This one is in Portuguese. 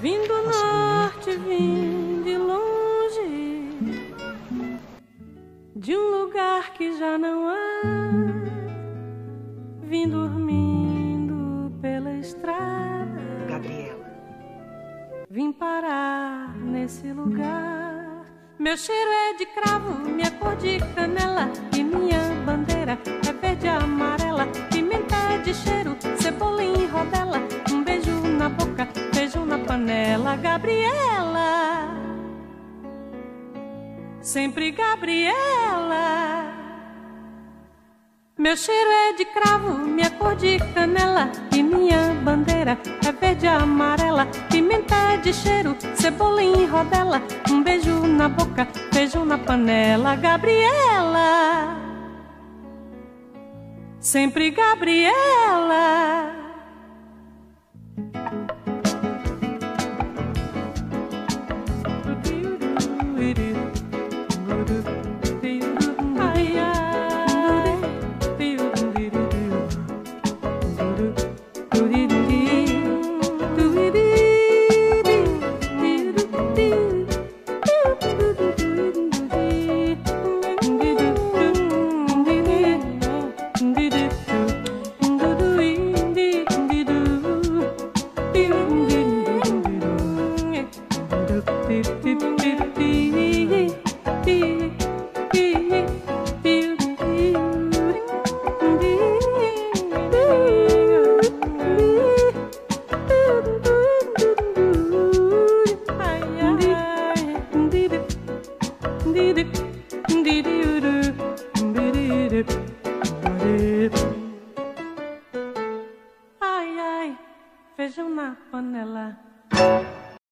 Vim do norte, vim de longe, de um lugar que já não há. Vim dormindo pela estrada, Gabriela. Vim parar nesse lugar. Meu cheiro é de cravo, minha cor de canela, e minha bandeira é verde e amarela. Pimenta de cheiro, cebola em rodela, um beijo na boca, feijão na panela. Gabriela, sempre Gabriela. Meu cheiro é de cravo, minha cor de canela, e minha bandeira é verde e amarela. Pimenta de cheiro, cebola em rodela, um beijo na boca, feijão na panela. Gabriela, sempre Gabriela.